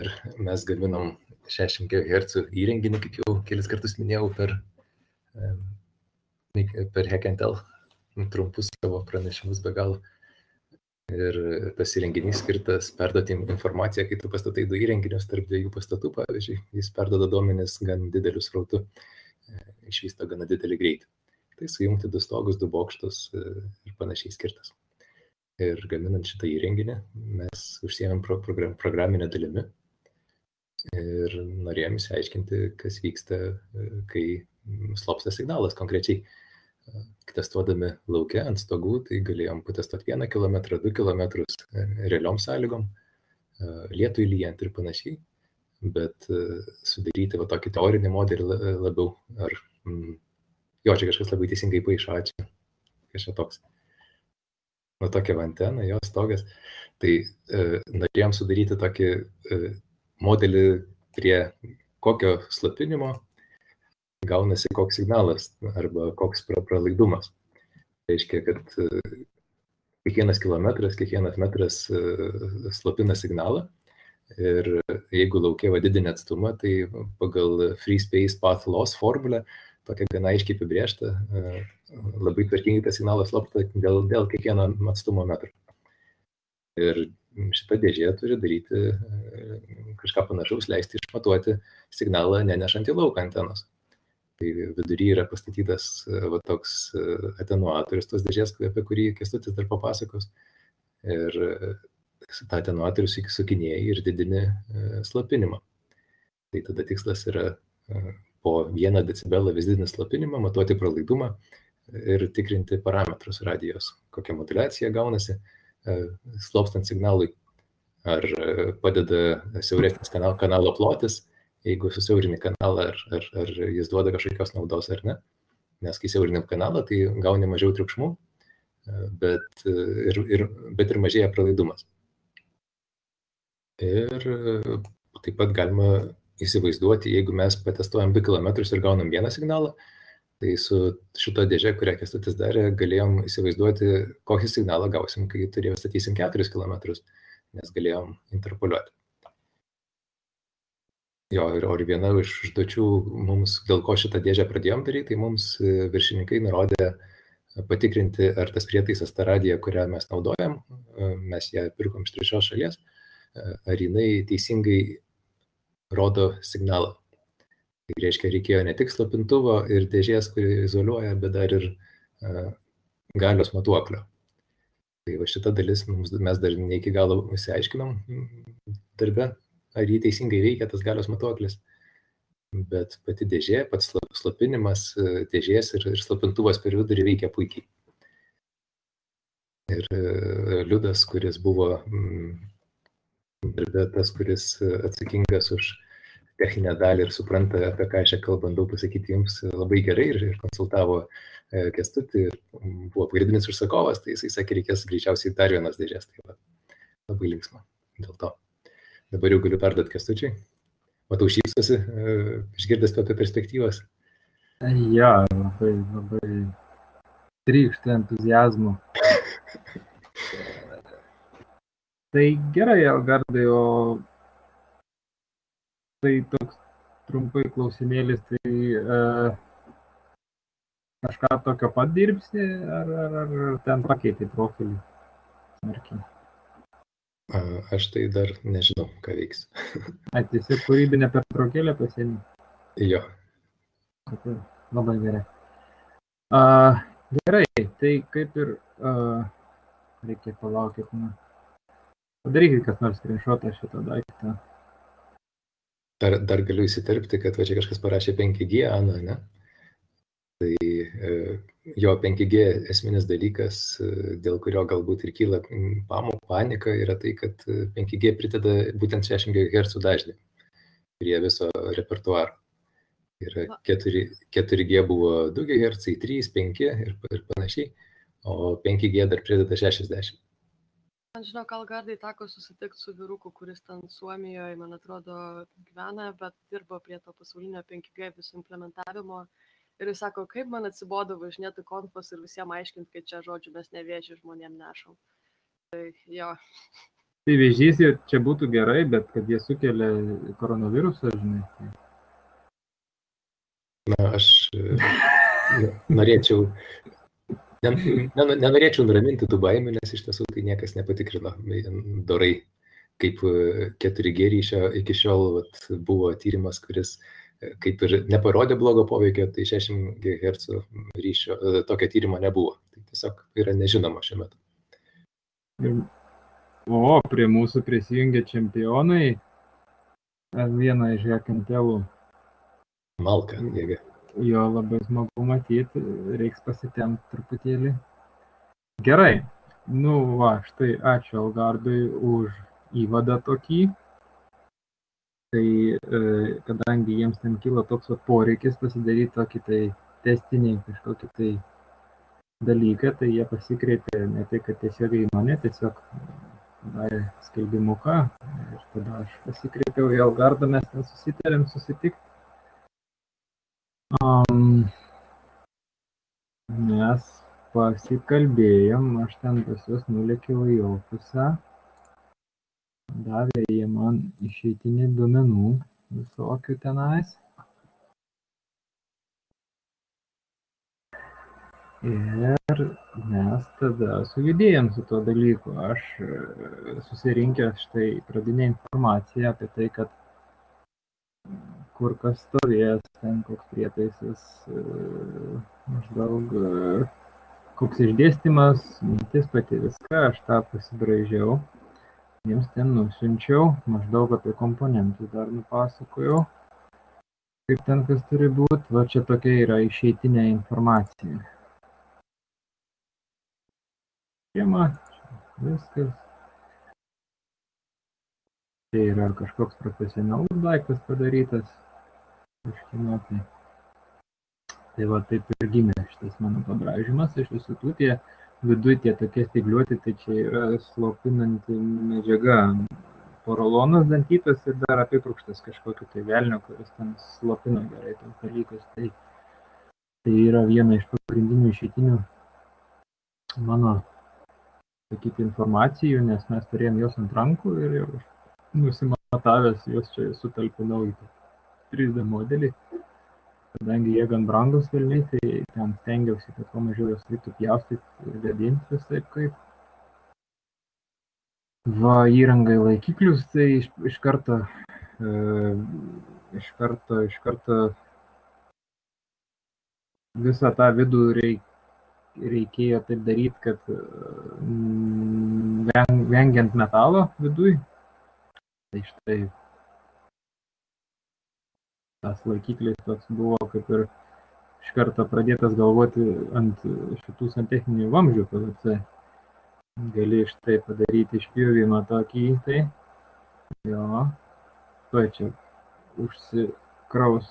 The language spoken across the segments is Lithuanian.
Ir mes gaminam 60 GHz įrenginį, kaip jau kelis kartus minėjau, per Hack and Tell trumpus savo pranešimus be galo. Ir tas įrenginys skirtas perduoti informaciją, kai tu pastatai du įrenginius tarp dviejų pastatų, pavyzdžiui, jis perduoda duomenis gan dideliu srautu, išvysto gana didelį greitį. Tai sujungti du stogus, du bokštus ir panašiai skirtas. Ir gaminant šitą įrenginį mes užsiėmėm programinę dalimi ir norėjom išsiaiškinti, kas vyksta, kai slopsta signalas konkrečiai. Testuodami lauke ant stogų, tai galėjom patestuoti 1 kilometrą, 2 kilometrus realiom sąlygom, lietui lyjant ir panašiai, bet sudaryti va tokį teorinį modelį labiau, čia kažkas labai teisingai paišo, ačiū, kažkas toks. Va tokia antena, jo stogas, tai norėjom sudaryti tokį modelį, prie kokio slopinimo gaunasi koks signalas arba koks pralaidumas. Reiškia, kad kiekvienas kilometras, kiekvienas metras slopina signalą ir jeigu lauke didini atstumą, tai pagal Free Space Path Loss formulę, tokia gana aiškiai apibrėžta, labai tvarkingai tas signalas slopsta dėl kiekvieno atstumo metro. Ir šita dėžė turi daryti kažką panašaus, leisti išmatuoti signalą nenešant į lauką antenos. Tai vidury yra pastatytas toks atenuatorius tos dėžės, apie kurį Kęstutis dar papasakos. Ir tą atenuatorių sukinėjai ir didini slopinimą. Tai tada tikslas yra po 1 decibelą vis didinti slopinimą, matuoti pralaidumą ir tikrinti parametrus radijos, kokia moduliacija gaunasi, slopstant signalui, ar padeda siauresnis kanalo plotis, jeigu susiaurini kanalą, ar jis duoda kažkokios naudos ar ne. Nes kai siaurini kanalą, tai gauni mažiau triukšmų, bet ir mažėja pralaidumas. Ir taip pat galima įsivaizduoti, jeigu mes patestuojam 2 kilometrus ir gaunam 1 signalą, tai su šito dėžė, kurią Kęstutis darė, galėjom įsivaizduoti, kokį signalą gausim, kai statysim 4 kilometrus, nes galėjom interpoliuoti. Jo, ir viena iš užduočių mums, dėl ko šitą dėžę pradėjom daryti, tai mums viršininkai nurodė patikrinti, ar tas prietaisas, ta radija, kurią mes naudojam, mes ją pirkom iš trečios šalies, ar jinai teisingai rodo signalą. Tai reiškia, reikėjo ne tik slopintuvo ir dėžės, kuri izoliuoja, bet dar ir galios matuoklio. Tai va šita dalis mes dar ne iki galo išsiaiškinom darbe, ar jį teisingai veikia tas galios matuoklis. Bet pati dėžė, pats slopinimas dėžės ir slopintuvas per vidurį veikia puikiai. Ir Liudas, kuris buvo darbe tas, kuris atsakingas už techninę dalį ir supranta, apie ką aš čia kalbant, daug pasakyti jums labai gerai ir konsultavo Kęstutį, buvo pagrindinis užsakovas, tai jisai sakė, reikės greičiausiai dar vienas dėžės. Tai va, labai linksma dėl to. Dabar jau galiu perduoti Kęstučiui. Matau, šypsosi, išgirdęs apie perspektyvas. Ja, labai trykšta entuziazmu. Tai gerai, Algardai, o tai toks trumpai klausimėlis, tai kažką tokio pat dirbsi, ar ten pakeitė profilį? Smarkiai. Aš tai dar nežinau, ką veiks. Tiesiog kūrybinę pertraukėlę pasiėmė? Jo. Labai gerai. Gerai, tai kaip ir reikia palaukyti. Padarykit kas nors screenshotą šito daiktą. Dar galiu įsiterpti, kad va čia kažkas parašė 5G, Ana, ne? Tai jo 5G esminis dalykas, dėl kurio galbūt ir kyla panika, yra tai, kad 5G prideda būtent 60 GHz dažnį prie viso repertuaro. Ir 4G buvo 2 GHz, 3, 5 ir panašiai, o 5G dar prideda 60. Man žinau, Algardai teko susitikti su vyruku, kuris ten Suomijoje, man atrodo, gyvena, bet dirbo prie to pasaulinio 5G visų implementavimo. Ir jis sako, kaip man atsibodo važinėti konfas ir visiems aiškinti, kad čia, žodžiu, mes nevėžį žmonėm nešam. Tai jo. Tai vėžys čia būtų gerai, bet kad jie sukelia koronavirusą, žinai. Tai... Na, aš norėčiau, nenorėčiau nuraminti tų baimių, nes iš tiesų tai niekas nepatikrino dorai. Kaip 4G ryšio iki šiol buvo tyrimas, kuris kaip ir neparodė blogo poveikio, tai 60 GHz ryšio tokio tyrimo nebuvo. Tai tiesiog yra nežinoma šiuo metu. O, prie mūsų prisijungė čempionai. Vieną iš hekantelų. Malka, jėga. Jo, labai smagu matyti, reiks pasitemti truputėlį. Gerai, nu va, štai ačiū Algardui už įvadą tokį. Tai kadangi jiems ten kilo toks poreikis pasidaryti tokį tai testinį kažkokį tai dalyką, tai jie pasikreipė ne tai, kad tiesiog į mane, tiesiog darė skelbimuką ir tada aš pasikreipiau į Algardą, mes ten susitarėm susitikti. Mes pasikalbėjom, aš ten pas juos nulėkiau į ofisą, davė jie man išeitinį duomenų visokių tenais. Ir mes tada sujudėjom su tuo dalyku. Aš susirinkęs štai pradinę informaciją apie tai, kad kur kas stovės, ten koks prietaisas, maždaug koks išdėstymas, mintis pati viską, aš tą pasibraižiau. Jiems ten nusiunčiau, maždaug apie komponentus dar nupasakojau, kaip ten kas turi būti. Va čia tokia yra išeitinė informacija. Schema, viskas. Tai yra kažkoks profesionalus daiktas padarytas. Tai va taip ir gimė šitas mano pabraižymas. Iš visų tų tie viduje tie tokie stygliuoti, tai čia yra slopinanti medžiaga. Porolonas dantytas ir dar apibrūkštas kažkokiu tai velnio, kuris ten slopina gerai tos dalykus. Tai yra viena iš pagrindinių išeitinių mano sakyti informacijų, nes mes turėjom jos ant rankų ir jau nusimatavęs jos čia sutalpinau į 3D modelį. Kadangi jie gan brangus velniai, tai ten stengiausi, kad kuo mažiau jos reiktų pjaustyti ir gadinti visaip kaip. Va, įrangai laikiklius, tai iš karto visą tą vidų reikėjo taip daryti, kad vengiant metalo viduj. Tai štai tas laikiklis toks buvo kaip ir iš karto pradėtas galvoti ant šitų santechninių vamzdžių PVC. Gali štai padaryti išpjovimą tokį, tai jo, tuoj čia užsikraus.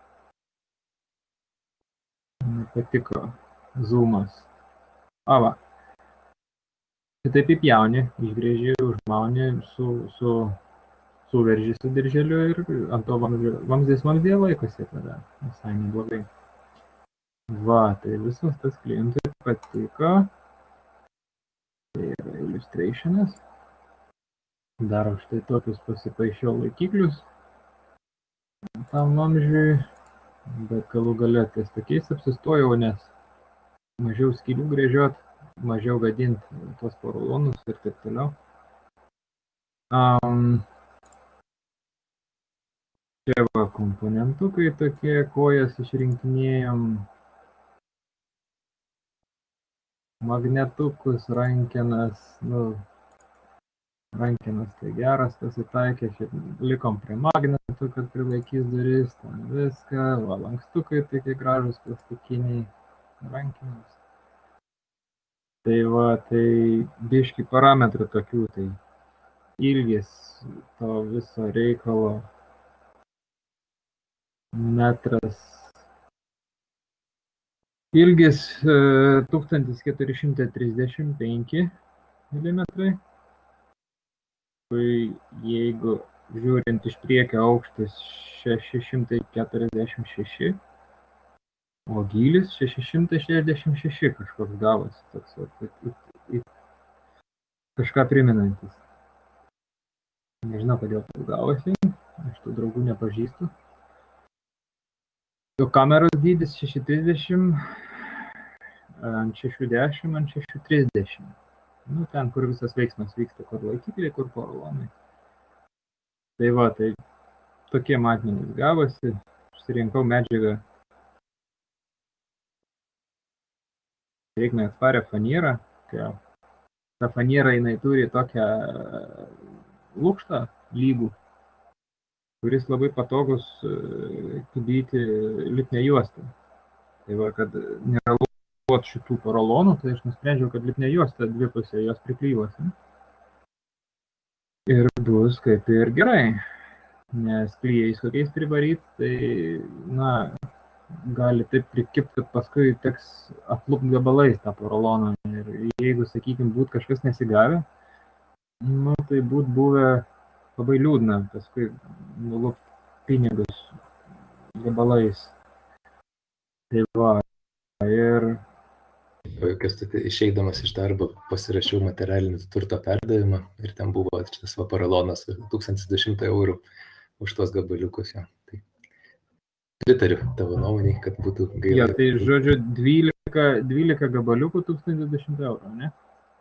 Nepatiko zoomas. Va. Šitaip įpjauni, išgrėži, užmauni, suverži su dirželiu ir ant to vamzdėje laikosi tada. Visai neblogai. Va, tai visas tas klientui patiko. Tai yra illustrationas. Dar štai tokius pasipaišiau laikiklius tam vamzdžiui, bet galų gale ties tokiais apsistojau, nes mažiau skylių gręžiot, mažiau gadint tos porolonus ir taip toliau. Čia va komponentukai tokie, kojas išrinkinėjom, magnetukus, rankenas, rankenas tai geras pasitaikė, šiaip likom prie magnetų, kad prilaikys duris, ten viską, va lankstukai tokie gražus plastikiniai, rankenas. Tai va, tai biški parametrų tokių, tai ilgis to viso reikalo metras. Ilgis 1435 mm. Jeigu žiūrint iš priekio aukštis 646, o gylis 666 kažkoks gavosi toks kažką priminantis. Nežinau, kodėl tai gavosi, aš tų draugų nepažįstu. Jo kameros dydis 630 ant 610 ant 630. Nu, ten, kur visas veiksmas vyksta, kur laikikliai, kur porolonai. Tai va, tai tokie matmenys gavosi. Išsirinkau medžiagą drėgmę atsparią fanierą. Ta faniera jinai turi tokią lukštą lygų, kuris labai patogus kibyti lipnią juostą. Tai va, kad nerealuot šitų porolonų, tai aš nusprendžiau, kad lipnė juosta dvipusė jos priklyjuosi. Ir bus kaip ir gerai, nes klijais kokiais privaryt, tai, na, gali taip prikipt, kad paskui teks aplupt gabalais tą poroloną. Ir jeigu, sakykime, būtų kažkas nesigavę, nu, tai būtų buvę labai liūdna paskui nulupt pinigus gabalais. Tai va, ir... Kęstuti, išeidamas iš darbo pasirašiau materialinį turto perdavimą ir ten buvo šitas paralonas 1100 eurų už tuos gabaliukus. Ja. Tai pritariu tavo nuomonei, kad būtų gaila. Ja, tai žodžiu 12 gabaliukų 1100 eurų, ne?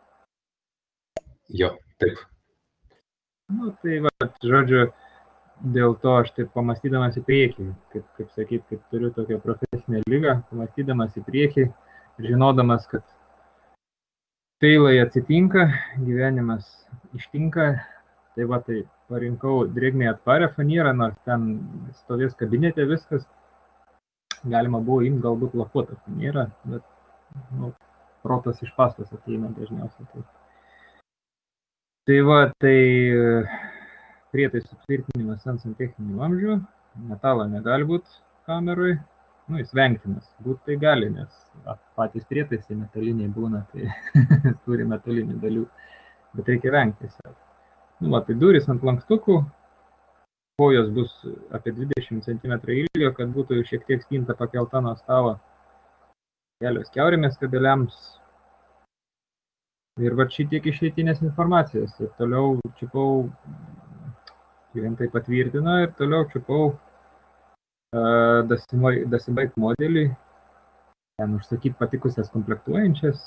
Jo, taip. Nu, tai va, žodžiu, dėl to aš taip pamastydamas į priekį, kaip sakyt, kaip turiu tokią profesinę ligą, pamastydamas į priekį ir žinodamas, kad feilai atsitinka, gyvenimas ištinka, tai va, tai parinkau drėgmę atsparią fanierą, nors ten stovės kabinete viskas, galima buvo imti galbūt lakuotą fanierą, bet, nu, protas iš pastos ateina dažniausiai. Tai va, tai prietaisų tvirtinimas ant santechninių vamzdžių, metalo negali būti kamerui, nu, jis vengtinas, būt tai gali, nes patys prietaisai metaliniai būna, tai turi metalinių dalių, bet reikia vengti. Nu, va, tai durys ant lankstukų, kojos bus apie 20 cm ilgio, kad būtų šiek tiek spinta pakelta nuo stalo, kelios kiaurėmės kabeliams. Ir va šitiek išeitinės informacijos. Ir toliau čiupau, klientai patvirtino, ir toliau čiupau dasibaigt modelį, ten užsakyti patikusias komplektuojančias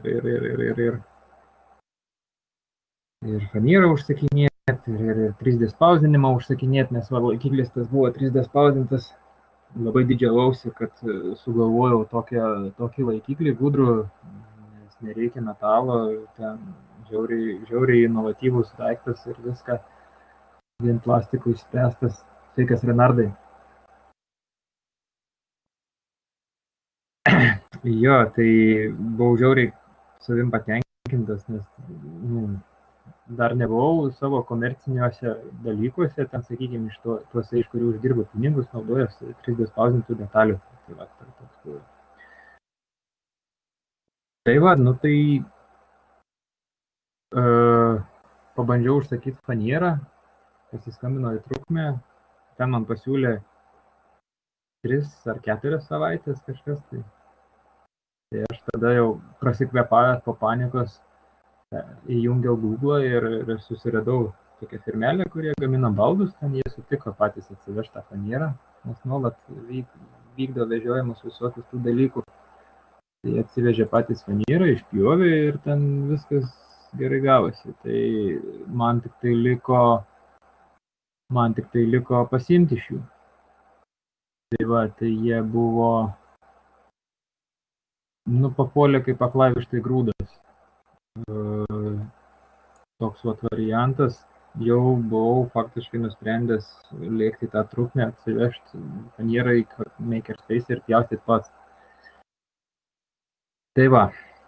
ir fanierą užsakinėti, ir 3D spausdinimą užsakinėti, nes laikiklis tas buvo 3D spausdintas. Labai didžiavausi, kad sugalvojau tokį laikiklį gudrų, nes nereikia metalo, ten žiauriai inovatyvus daiktas ir viską vien plastikų išspręstas. Sveikas, Renardai. Jo, tai buvau žiauriai savim patenkintas, nes dar nebuvau savo komerciniuose dalykuose, ten, sakykime, tuose, iš kurių uždirbu pinigus, naudojas 3D spausdintų detalių. Tai va, nu tai pabandžiau užsakyti fanierą, pasiskambino į trukmę, ten man pasiūlė 3 ar 4 savaitės kažkas. Tai aš tada jau prasikvėpavęs po panikos įjungiau Google ir susiradau tokią firmelę, kurie gamina baldus, ten jie sutiko patys atsivežti tą fanierą, nes nuolat vykdo vežiojimus visokius tų dalykų. Tai atsivežė patys fanierą, išpjovė ir ten viskas gerai gavosi. Tai man tik tai liko pasiimti iš jų. Tai va, tai jie buvo, papuolė kaip aklaiviškai grūdas. Toks vat variantas, jau buvau faktiškai nusprendęs lėkti tą trukmę, atsivežti fanierą į Makerspace ir pjaustyti pats. Tai va,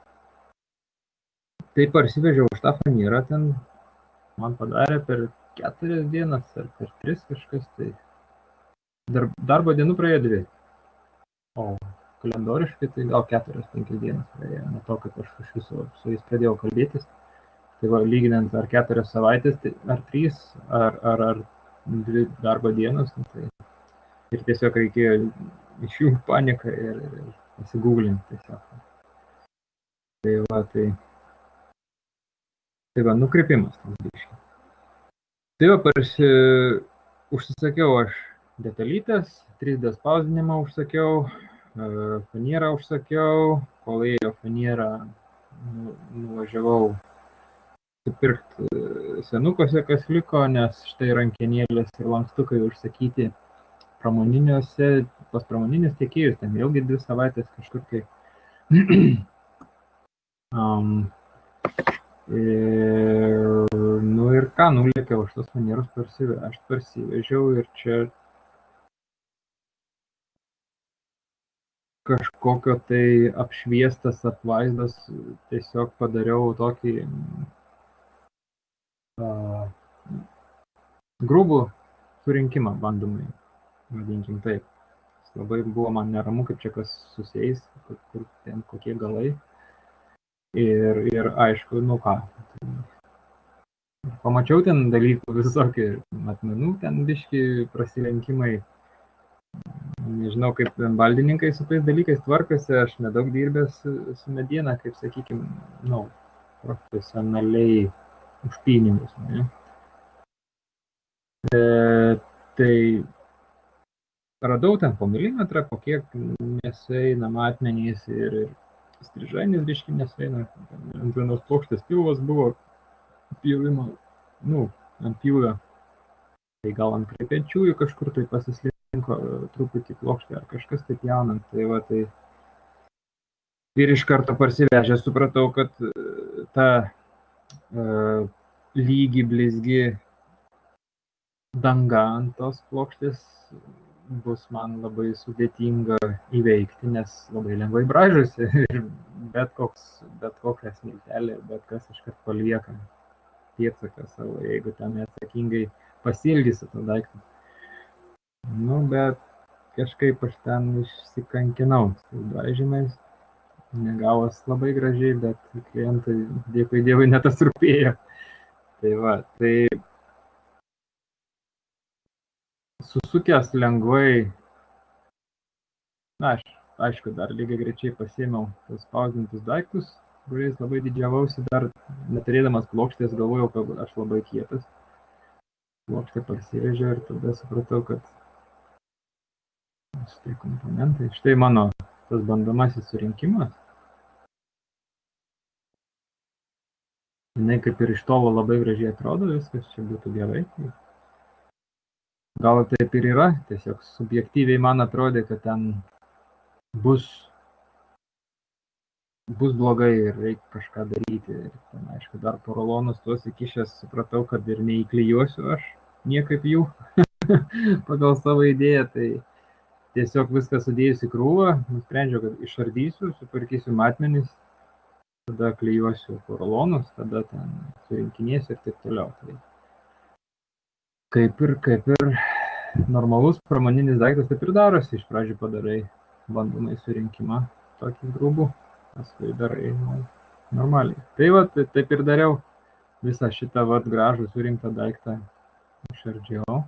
tai parsivežiau už tą fanierą, ten man padarė per 4 dienas ar per 3 kažkas, tai darbo dienų praėjo 2, o kalendoriškai tai gal 4-5 dienas praėjo, nuo to, kaip aš iš viso su jais pradėjau kalbėtis. Tai va, lyginant ar 4 savaitės, tai ar 3, ar 2 darbo dienos, tai ir tiesiog reikėjo išjungti paniką ir pasigūglinti tiesiog. Tai va, nukrypimas tas biškis. Tai va, užsisakiau aš detalytės, 3D spausdinimą užsakiau, fanierą užsakiau, kol ėjo fanierą, nuvažiavau supirkti senukose, kas liko, nes štai rankenėlės ir lankstukai užsakyti pramoniniuose, pas pramoninius tiekėjus, ten vėlgi 2 savaitės kažkur tai. Ir ką, nulėkiau aš tos fanierus parsivežiau ir čia kažkokio tai apšviestas apvaizdas, tiesiog padariau tokį grubų surinkimą bandomai, vadinkim taip. Labai buvo man neramu, kaip čia kas susieis, kur ten kokie galai. Ir aišku, nu ką. Pamačiau ten dalykų visokį matmenų, ten biški prasilenkimai. Nežinau, kaip baldininkai su tais dalykais tvarkosi, aš nedaug dirbęs su mediena, kaip sakykime, profesionaliai už pinigus. Ne? Tai radau ten po milimetrą, po kiek nesueina matmenys ir strižainis biški nesueina. Ant vienos plokštės pilvas buvo pjūvimo, ant pjūvio. Tai gal ant krepečiųjų kažkur tai pasislinko truputį plokštę ar kažkas taip jaunant. Tai va, tai ir iš karto parsivežę supratau, kad ta lygi blizgi danga ant tos plokštės bus man labai sudėtinga įveikti, nes labai lengvai braižosi ir bet kokia smiltelė, bet kas iškart palieka pėdsaką savo, jeigu ten neatsakingai pasiilgysi tą daiktą. Bet kažkaip aš ten išsikankinau su braižymais, negavos labai gražiai, bet klientai, dėkui Dievui, netas rūpėjo. Tai va, tai susukęs lengvai, aš aišku dar lygiai greičiai pasiėmiau tos spausdintus daiktus, kuriais labai didžiavausi, dar neturėdamas plokštės galvojau, kad aš labai kietas. Plokštę parsivežiau ir tada supratau, kad štai komponentai, štai mano tas bandomasis surinkimas. Jinai kaip ir iš tolo labai gražiai atrodo, viskas čia būtų gerai. Gal taip ir yra, tiesiog subjektyviai man atrodė, kad ten bus blogai ir reikia kažką daryti. Ir ten, aišku, dar porolonus tuos įkišęs supratau, kad ir neįklijuosiu aš niekaip jų pagal savo idėją. Tai tiesiog viską sudėjus į krūvą, nusprendžiau, kad išardysiu, supirkysiu matmenis, tada klijuosiu porolonus, tada ten surinkinėsiu ir taip toliau. Tai kaip ir normalus pramoninis daiktas taip ir darosi. Iš pradžių padarai bandomai surinkimą tokį grubų, paskui darai normaliai. Tai va, taip ir dariau visą šitą gražų surinktą daiktą išardžiau.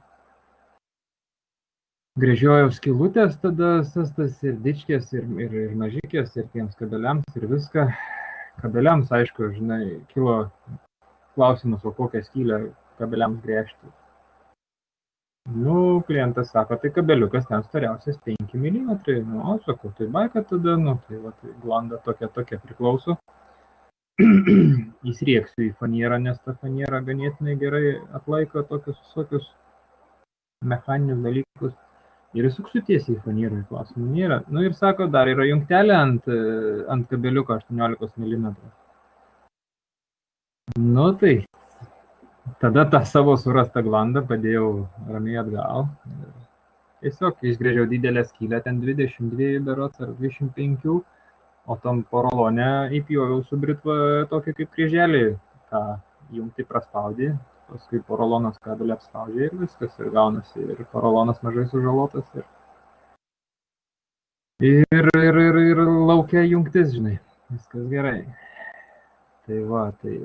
Gręžiojau skylutės tada sastas ir dičkės ir mažikės ir tiems kabeliams ir viską. Kabeliams, aišku, žinai, kilo klausimas, o kokią skylę kabeliams gręžti. Klientas sako, tai kabeliukas ten storiausias 5 mm. Sakau, tai baika tada, tai va, tai glanda tokia priklauso. Įsrieksiu į fanierą, nes ta faniera ganėtinai gerai atlaiko tokius visokius mechaninius dalykus. Ir įsuksiu tiesiai į fanierą, klausimų nėra. Ir sako, dar yra jungtelė ant kabeliuko 18 mm. Tai tada tą savo surastą glandą padėjau ramiai atgal. Tiesiog išgręžiau didelę skylę, ten 22 berods ar 25, o tam porolone įpjoviau su britva tokį kaip kryželį, tą jungtį praspaudį, paskui porolonas kabelį apspaudžia ir viskas, ir gaunasi, ir porolonas mažai sužalotas, ir laukia jungtis, žinai, viskas gerai. Tai va, tai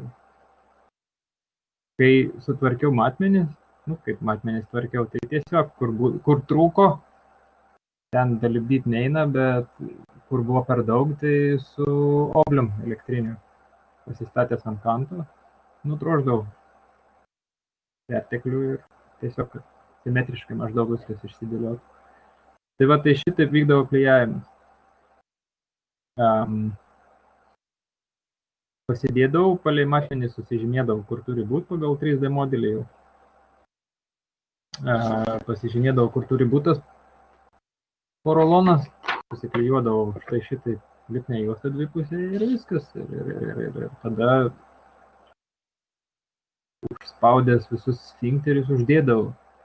kai sutvarkiau matmenis, kaip matmenis tvarkiau, tai tiesiog, kur trūko, ten dalibdyti neina, bet kur buvo per daug, tai su oblium elektriniu pasistatęs ant kanto, nutroždavau. perteklių ir tiesiog simetriškai maždaug viskas išsidėliotų. Tai va, tai šitaip vykdavo klijavimas. Pasidėdavau, palei matmenį susižymėdavau, kur turi būti pagal 3D modelį jau. Pasižymėdavau, kur turi būti tas porolonas, susiklijuodavau štai šitai lipnią juostą dvipusę ir viskas. Ir tada užspaudęs visus sfinkterius uždėdavau.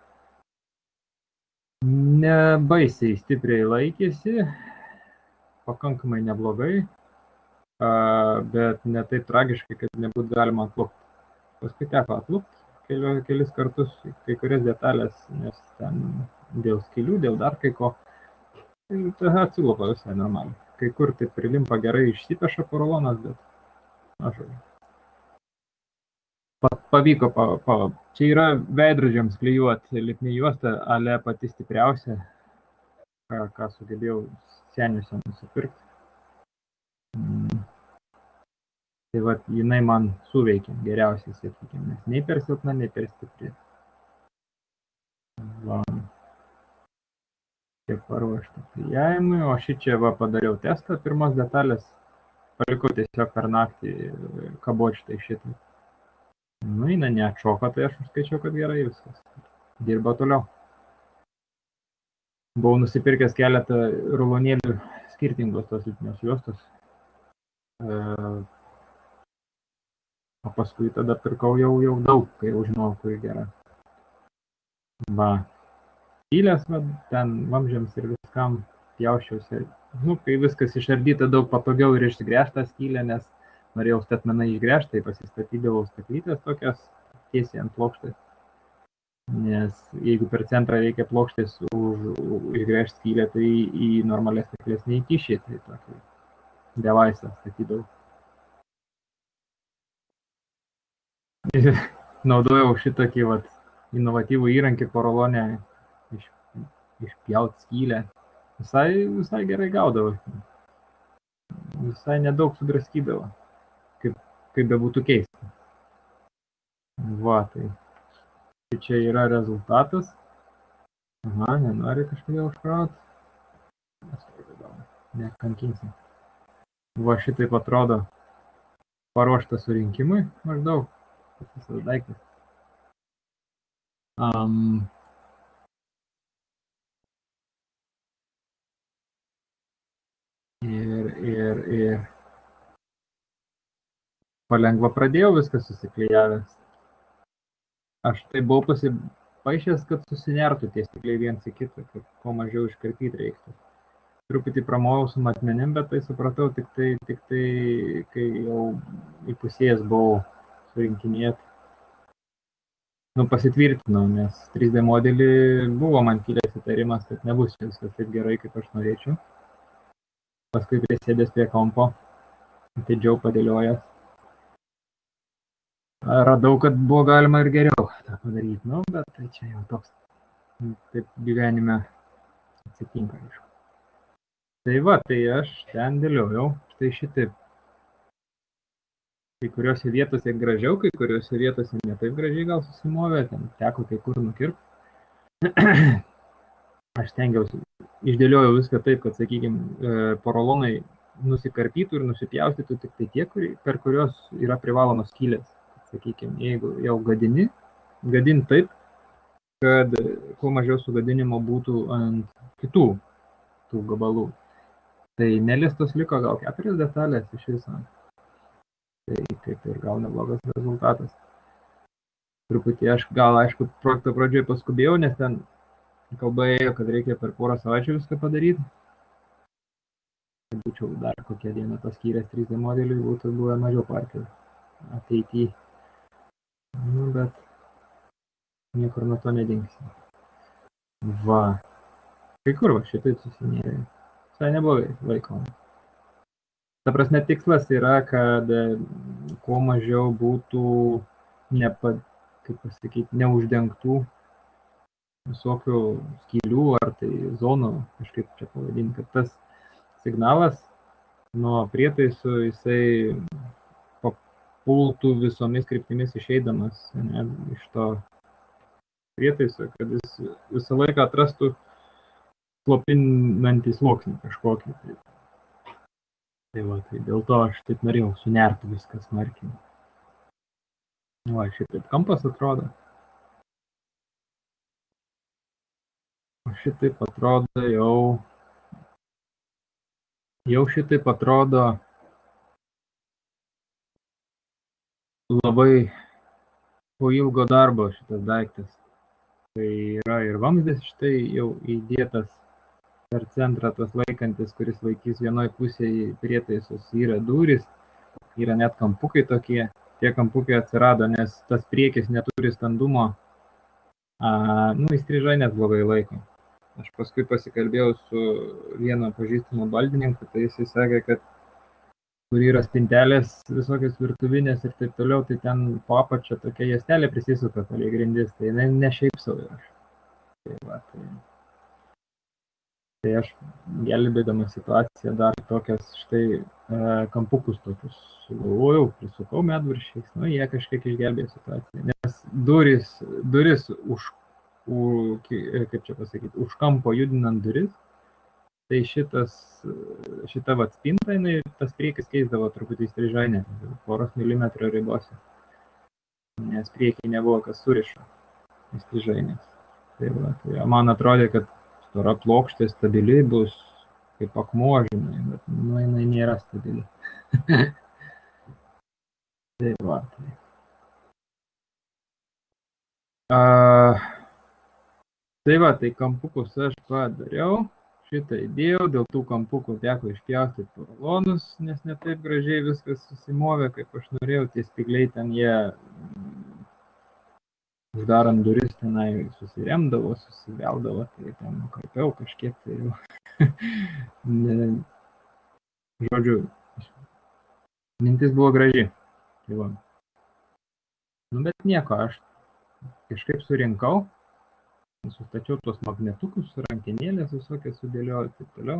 Nebaisiai stipriai laikėsi, pakankamai neblogai, bet ne taip tragiškai, kad nebūtų galima atlupti. Paskui teko atlupti kelis kartus kai kurias detalės, nes ten dėl skylių, dėl dar kai ko. Ir tada atsilupa visai normaliai. Kai kur taip prilimpa gerai, išsipeša porolonas, bet aš pavyko. Čia yra veidrodžiams klijuoti lipni juostą, ale pati stipriausia, ką sugebėjau seniuose nusipirkti. Tai va, jinai man suveikė geriausiai, sakykime, nes nei per silpna, nei per stipri. Va. Čia paruošta klijavimui, o šičia va padariau testą pirmos detalės, palikau tiesiog per naktį kabot štai. Nu, jinai neatšoko, tai aš užskaičiau, kad gerai viskas. Dirba toliau. Buvau nusipirkęs keletą rulonėlių skirtingos tos lipnios juostos. O paskui tada pirkau jau daug, kai jau žinau, kuri gera. Va. Skylės, ten vamzdžiams ir viskam pjauščiausi. Nu, kai viskas išardyta, daug patogiau ir išsigręžta skylė, nes norėjau statmenai išgręžti, tai pasistatydavau staklytės tokias tiesiai ant plokštės. Nes jeigu per centrą reikia plokštės išgręžti skylę, tai į normalias staklės neįkiši, tai tokį devaisą statydavau. Naudojau šitokį inovatyvų įrankį porolonę išpjauti skylę. Visai gerai gaudavo. Visai nedaug sudraskydavo. Kaip bebūtų keista. Va, tai čia yra rezultatas. Aha, nenori kažkodėl užkrauti. Nekankinsim. Va, šitaip atrodo paruošta surinkimui maždaug. Visas daiktas. Ir palengva pradėjau viskas susiklijavęs. Aš tai buvau pasipaišęs, kad susinertų tie stikliai viens į kitą, kad kuo mažiau iškarpyti reiktų. Truputį pramojau su matmenim, bet tai supratau tik tai, kai jau įpusėjęs buvau surinkinėti. Nu, pasitvirtinau, nes 3D modelį buvo man kilęs įtarimas, kad nebus viskas taip gerai, kaip aš norėčiau. Paskui prisėdęs prie kompo, atidžiau padėliojęs. Radau, kad buvo galima ir geriau tą padaryti, nu, bet tai čia jau toks, taip gyvenime atsitinka, aišku. Tai va, tai aš ten dėliojau, štai šitaip. Kai kuriuose vietose gražiau, kai kuriuose vietose ne taip gražiai gal susimovė, ten teko kai kur nukirpti. Aš stengiausi, išdėliojau viską taip, kad, sakykime, porolonai nusikarpytų ir nusipjaustytų tik tai tie, per kurios yra privalomos skylės. Sakykime, jeigu jau gadin taip, kad kuo mažiau sugadinimo būtų ant kitų tų gabalų. Tai nelistos liko gal 4 detalės iš viso. Tai kaip ir gal neblogas rezultatas. Truputį aš gal, aišku, projekto pradžioje paskubėjau, nes ten kalba ėjo, kad reikia per porą savaičių viską padaryti. Būčiau dar kokią dieną paskyręs 3D modeliui, būtų buvę mažiau partijų ateityje. Nu, bet niekur nuo to nedingsim. Va. Kai kur va šitaip susinėrė. Visai neblogai laikom. Ta prasme, tikslas yra, kad kuo mažiau būtų neuždengtų visokių skylių ar tai zonų, kažkaip čia pavadinti, kad tas signalas nuo prietaisų jisai papultų visomis kryptimis išeidamas, ne, iš to prietaisui, kad jis visą laiką atrastų slopinantį sluoksnį kažkokį. Tai va, tai dėl to aš taip norėjau sunerti viskas smarkiai. Va, šitaip kampas atrodo. O šitaip atrodo jau šitaip atrodo labai po ilgo darbo šitas daiktas. Tai yra ir vamzdis štai jau įdėtas per centrą tas laikantis, kuris laikys vienoj pusėje prietaisus, yra durys, yra net kampukai tokie. Tie kampukai atsirado, nes tas priekis neturi standumo, įstrižai net blogai laiko. Aš paskui pasikalbėjau su vieno pažįstamu baldininku, tai jis sakė, kad kur yra spintelės visokios virtuvinės ir taip toliau, tai ten po apačia tokia juostelė prisisuka palei grindis, tai ne šiaip savo yra. Tai aš gelbėdama situaciją dar tokias štai kampukus tokius sugalvojau, prisukau medviršiais, jie kažkiek išgelbėjo situaciją, nes duris kaip čia pasakyti, už kampo judinant duris, tai šita vat spinta, tas priekis keisdavo truputį įstrižainę, poros milimetrų ribose, nes priekiai nebuvo kas surišo įstrižainės. Tai man atrodė, kad stora plokštė stabili bus kaip akmuo, žinai, bet jinai nėra stabili. Tai kampukus aš padariau, šitą įdėjau, dėl tų kampukų teko išpjaustyti porolonus, nes ne taip gražiai viskas susimovė, kaip aš norėjau, tie spygliai ten jie uždarant duris tenai susiremdavo, susiveldavo, tai ten nukarpiau kažkiek, tai jau. Žodžiu, mintis buvo graži. Tai va. Bet nieko, aš kažkaip surinkau, sustačiau tos magnetukus, rankenėlės visokias sudėliojau ir taip toliau.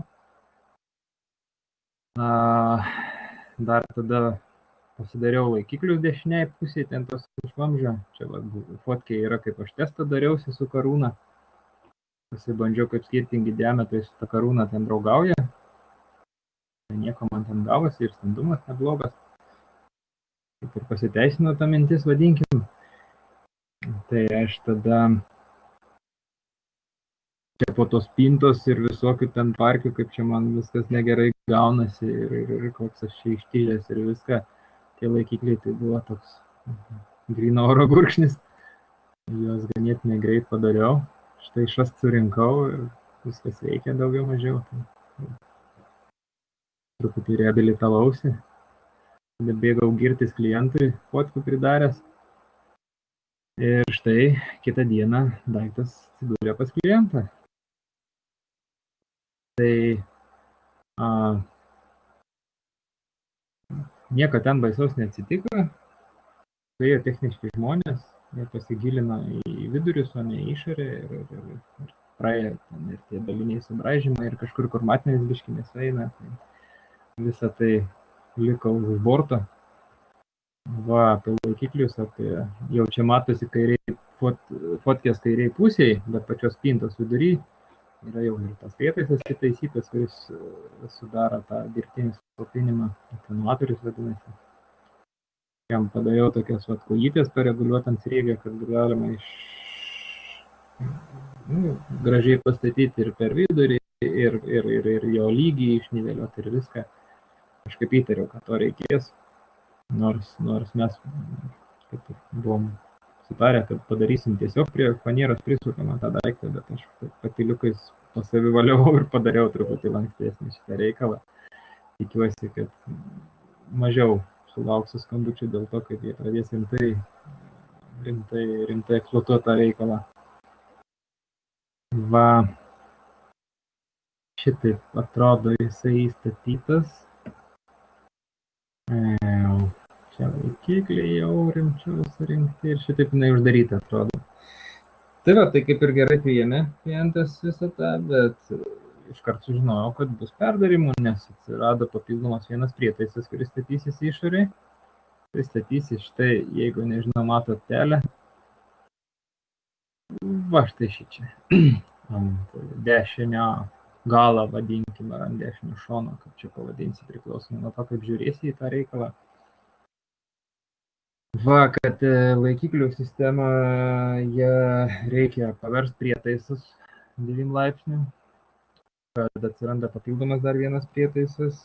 Dar tada pasidariau laikiklius dešiniai pusėje, ten tos iš vamzdžio. Čia fotkė yra, kaip aš testą dariausi su karūna. Pasibandžiau, kaip skirtingi diametrai su ta karūna ten draugauja. Nieko man ten gavosi ir standumas neblogas. Kaip ir pasiteisino ta mintis, vadinkim. Tai aš tada čia po tos pintos ir visokių ten parkių, kaip čia man viskas negerai gaunasi ir koks aš čia ištylęs ir viską. Tie laikikliai tai buvo toks gryno oro gurkšnis. Juos ganėtinai greit padariau. Štai šast surinkau ir viskas veikia daugiau mažiau. Truputį reabilitavausi. Bėgau girtis klientui, fotkų pridaręs. Ir štai kitą dieną daiktas atsidūrė pas klientą. Tai nieko ten baisaus neatsitiko, tai techniški žmonės, jie pasigilino į vidurius, o ne į išorę ir praėjo ten ir tie daliniai subraižymai ir kažkur, kur matinis biškinės eina, tai visą tai liko už borto. Va, apie laikiklius, jau čia matosi fotkės kairiai pusėje, bet pačios pintos vidury yra jau ir tas prietaisas kitaisytas, kuris sudaro tą dirbtinį slopinimą, atenuatorius vadinasi. Jam padariau tokias kojytės pareguliuotant sriegę, kad galima gražiai pastatyti ir per vidurį, ir jo lygį išniveliuoti ir viską. Kažkaip įtariau, kad to reikės, nors mes buvom sutarę, kad padarysim tiesiog prie fanieros prisukamą tą daiktą, bet aš patiliukais pasavivaliavau ir padariau truputį lankstesnį šitą reikalą. Tikiuosi, kad mažiau sulauksiu skambučių dėl to, kad jie pradės rimtai eksploatuoti tą reikalą. Va, šitaip atrodo jisai įstatytas. Čia laikikliai jau rimčiau surinkti ir šitaip jinai uždaryta atrodo. Tai va, tai kaip ir gerai priėmė klientas visą tą, bet iškart sužinojau, kad bus perdarimų, nes atsirado papildomas vienas prietaisas, kuris statysis išoriai. Tai statysis štai, jeigu nežinau, matot telę. Va štai šičia. Ant dešinio galą vadinkime, ar ant dešinio šono, kaip čia pavadinsi, priklausomai nuo to, kaip žiūrėsi į tą reikalą. Va, kad laikiklių sistemą jie reikia paversti prietaisus 9 laipsnių, kad atsiranda papildomas dar vienas prietaisas.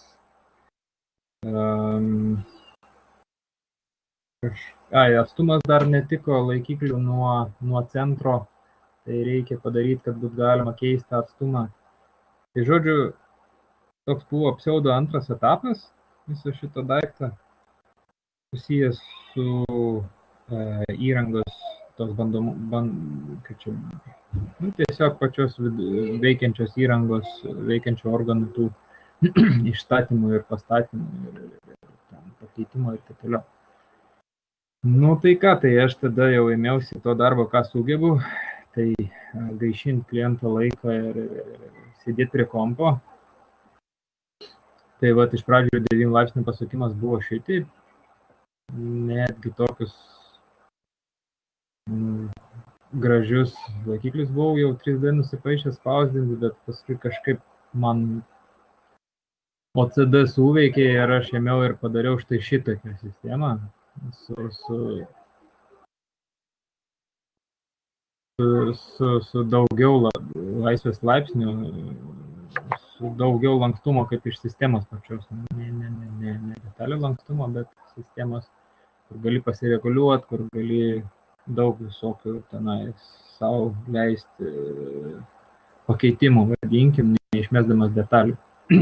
Atstumas dar netiko laikiklių nuo centro, tai reikia padaryti, kad būtų galima keisti atstumą. Tai žodžiu, toks buvo pseudo antras etapas viso šito daikto, susijęs su įrangos tos tiesiog pačios veikiančios įrangos, veikiančių organų tų išstatymų ir pastatymų ir pakeitimo ir taip toliau. Nu tai ką, tai aš tada jau ėmiausi to darbo, ką sugebu, tai gaišinti kliento laiką ir sėdėti prie kompo. Tai vat iš pradžių 9 laipsnių pasukimas buvo šitaip, netgi tokius gražius laikiklius buvau jau 3D nusipaišęs spausdinti, bet paskui kažkaip man OCD suveikė ir aš ėmiau ir padariau štai šitokią sistemą su daugiau laisvės laipsnių, su daugiau lankstumo kaip iš sistemos pačios, ne detalių lankstumo, bet sistemos, kur gali pasireguliuoti, kur gali daug visokių tenai savo leisti pakeitimų, vadinkim, neišmesdamas detalių.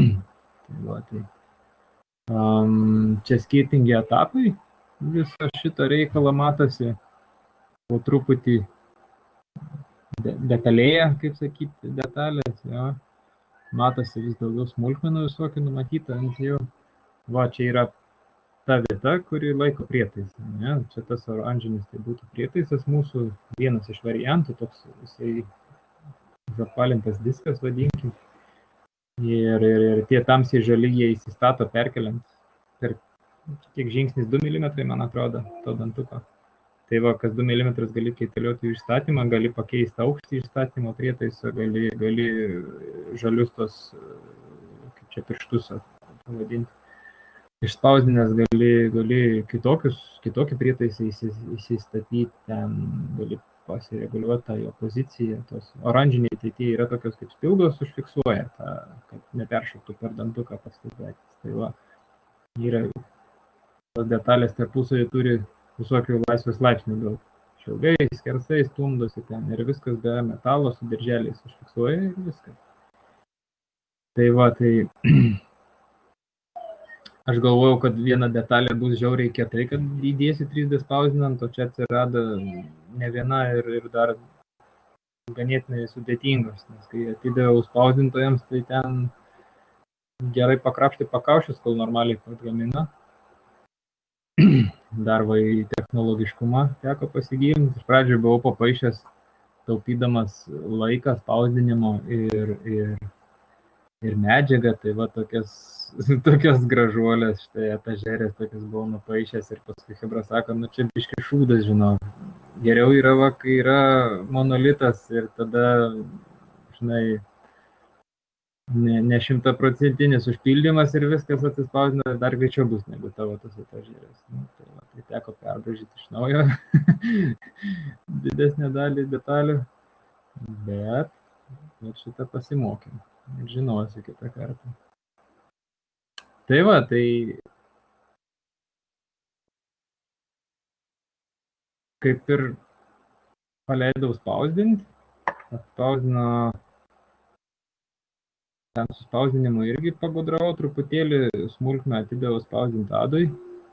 Čia skirtingi etapai, visą šitą reikalą matosi, po truputį detalėja, kaip sakyti, detalės, jo. Matosi vis daugiau smulkmenų visokių numatyta ant jų. Va, čia yra ta vieta, kuri laiko prietaisą. Ne? Čia tas oranžinis tai būtų prietaisas mūsų, vienas iš variantų, toks jisai užapvalintas diskas, vadinkim. Ir tie tamsiai žali jie įsistato perkeliant per kiek žingsnis 2 mm, man atrodo, to dantuko. Tai va, kas 2 mm gali kaitalioti jų išstatymą, gali pakeisti aukštį išstatymo prietaisą, gali žalius tos, kaip čia pirštus pavadinti. Išspausdinęs gali kitokį prietaisą įsistatyti, ten gali pasireguliuoti tą jo poziciją. Tos oranžiniai tai tie yra tokios kaip spilgos, užfiksuoja tą, kad neperšoktų per dantuką pastebėtis. Tai va, yra tos detalės tarpusavy turi visokių laisvės laipsnių daug. Šilgai, skersai, stumdosi ten ir viskas be metalo su dirželiais užfiksuoja ir viskas. Tai va, tai aš galvojau, kad viena detalė bus žiauriai kietai, kad įdėsi 3D spausdinant, o čia atsirado ne viena ir dar ganėtinai sudėtingos, nes kai atidaviau spausdintojams, tai ten gerai pakrapštė pakaušius, kol normaliai atgamina. Dar va į technologiškumą teko pasigilinti. Iš pradžių buvau papaišęs, taupydamas laiką spausdinimo ir medžiagą, tai va tokias gražuolės, štai etažerės tokias buvau nupaišęs ir paskui Hebra sako, nu čia biški šūdas, žinau. Geriau yra, va, kai yra monolitas ir tada, žinai, ne 100% užpildymas ir viskas atsispausdina, dar greičiau bus negu tavo tos etažerės. Nu, tai teko perdažyti iš naujo didesnę dalį detalių, bet šitą pasimokėm ir žinosiu kitą kartą. Tai va, tai kaip ir paleidau spausdinti, atspausdino ten su spausdinimu irgi pagudravau, truputėlį smulkmę atidaviau spausdinti Adui.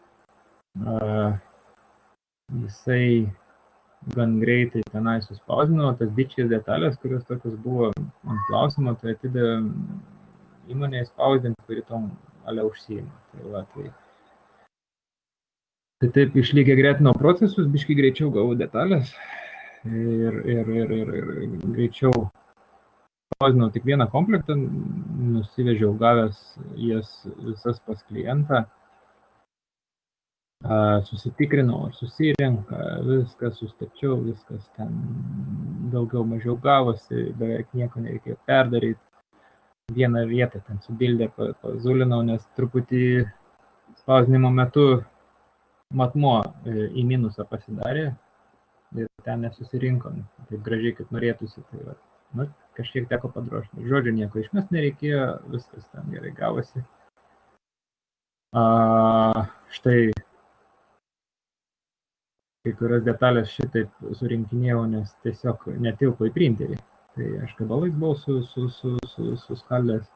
Jisai gan greitai tenai suspausdino, tas bičias detalės, kurios tokios buvo ant klausimo, tai atidavė įmonėje spausdinti, kuri tom ale užsiima. Tai va, tai taip išlygė gretinau procesus, biškai greičiau gavau detalės ir greičiau spausdinau tik vieną komplektą, nusivežiau gavęs jas visas pas klientą. susitikrinau, ar susirenka, viskas sustačiau, viskas ten daugiau mažiau gavosi, beveik nieko nereikėjo perdaryti. Vieną vietą ten subildė, pazulinau, nes truputį spausdinimo metu matmuo į minusą pasidarė ir ten nesusirinkom taip gražiai, kaip norėtųsi. Tai kažkiek teko padrošti. Žodžiu, nieko išmest nereikėjo, viskas ten gerai gavosi. Štai kai kurios detalės šitaip surinkinėjau, nes tiesiog netilpo į printerį. Tai aš gabalais buvau suskaldęs.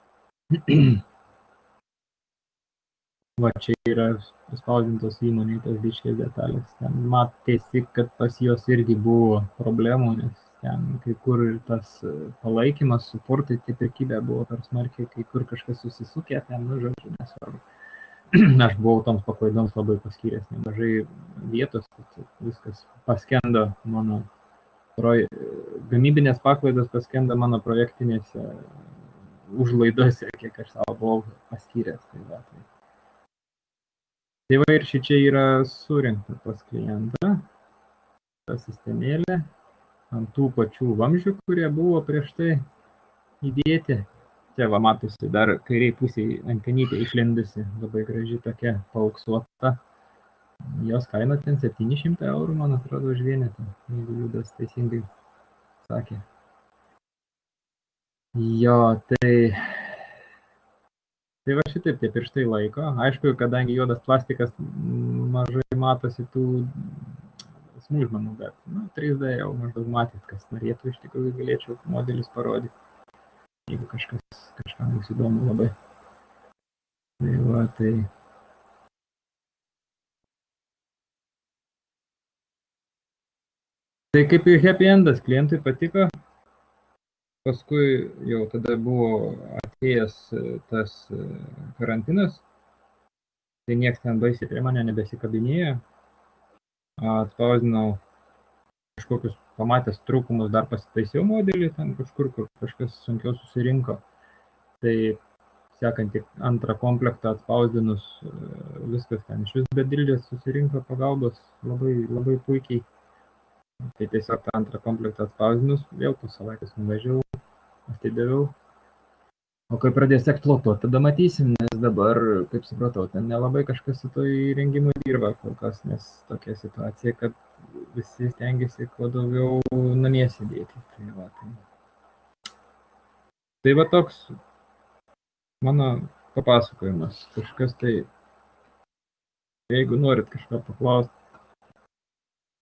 Va, čia yra spausdintos įmonėje tos biškės detalės. Ten matėsi, kad pas jos irgi buvo problemų, nes ten kai kur tas palaikymas, suportai tie prikibę buvo per smarkiai, kai kur kažkas susisukė, ten, žodžiu, nesvarbu. Aš buvau toms paklaidoms labai paskyręs nemažai vietos, kad viskas paskendo mano gamybinės paklaidos paskendo mano projektinėse užlaidose, kiek aš savo buvau paskyręs. Tai va ir šičia yra surinkta pas klientą, ta sistemėlė, ant tų pačių vamzdžių, kurie buvo prieš tai įdėti. Čia va matosi dar kairiai pusiai antenytė išlendusi, labai graži tokia paauksuota. Jos kaina ten 700 eurų, man atrodo, už vienetą, jeigu Judas teisingai sakė. Jo, tai va šitaip tie pirštai laiko. Aišku, kadangi juodas plastikas mažai matosi tų smulkmenų, bet 3D jau maždaug matyt, kas norėtų, iš tikrųjų galėčiau modelius parodyti, jeigu kažkam bus įdomu labai. Tai va, tai. Tai kaip ir happy endas, klientui patiko. Paskui jau tada buvo atėjęs tas karantinas, tai nieks ten baisiai prie mane nebesikabinėjo. Atspausdinau kažkokius pamatęs trūkumus, dar pasitaisiau modelį, ten kažkur, kur kažkas sunkiau susirinko. Tai sekant tik antrą komplektą atspausdinus, viskas ten iš vis be dildės susirinko pagalbos labai, labai puikiai. Tai tiesiog tą antrą komplektą atspausdinus, vėl po savaitės nuvažiavau, atidaviau. O kai pradės eksploatuoti, tada matysim, nes dabar, kaip supratau, ten nelabai kažkas su to įrengimu dirba kol kas, nes tokia situacija, kad visi stengiasi kuo daugiau namie sėdėti. Tai va toks mano papasakojimas. Kažkas tai, jeigu norit kažką paklausti,